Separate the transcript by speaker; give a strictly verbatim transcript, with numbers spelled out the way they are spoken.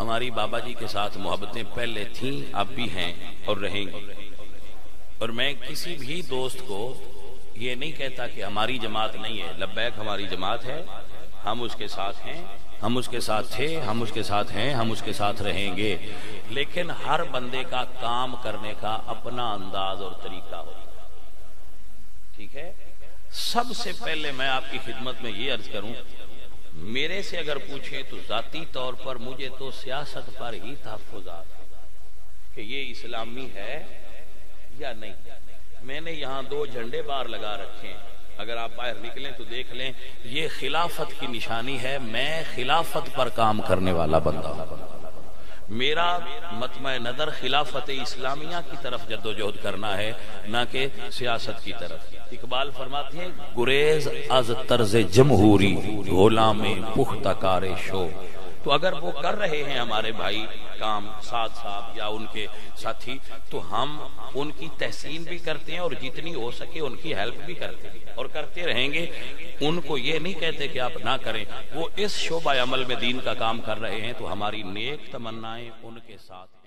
Speaker 1: ہماری بابا جی کے ساتھ محبتیں پہلے تھیں، اب بھی ہیں اور رہیں گی. اور میں کسی بھی دوست کو یہ نہیں کہتا کہ ہماری جماعت نہیں ہے. لبیک ہماری جماعت ہے، ہم اس کے ساتھ ہیں، ہم اس کے ساتھ تھے، ہم اس کے ساتھ ہیں، ہم اس کے ساتھ رہیں گے. لیکن ہر بندے کا کام کرنے کا اپنا انداز اور طریقہ ہو. ٹھیک ہے؟ سب سے پہلے میں آپ کی خدمت میں یہ عرض کروں، میرے سے اگر پوچھیں تو ذاتی طور پر مجھے تو سیاست پر ہی تحفظات کہ یہ اسلامی ہے یا نہیں. میں نے یہاں دو جھنڈے بار لگا رکھے ہیں، اگر آپ باہر نکلیں تو دیکھ لیں، یہ خلافت کی نشانی ہے. میں خلافت پر کام کرنے والا بندہ ہوں. میرا مطمع نظر خلافت اسلامیہ کی طرف جد و جہد کرنا ہے، نہ کہ سیاست کی طرف. اقبال فرماتے ہیں گریز از طرز جمہوری غلام پختہ کار شو. تو اگر وہ کر رہے ہیں ہمارے بھائی کام، سعد صاحب یا ان کے ساتھی، تو ہم ان کی تحسین بھی کرتے ہیں اور جتنی ہو سکے ان کی ہیلپ بھی کرتے ہیں اور کرتے رہیں گے. ان کو یہ نہیں کہتے کہ آپ نہ کریں، وہ اس شعبہ عمل میں دین کا کام کر رہے ہیں تو ہماری نیک تمنائیں ان کے ساتھ.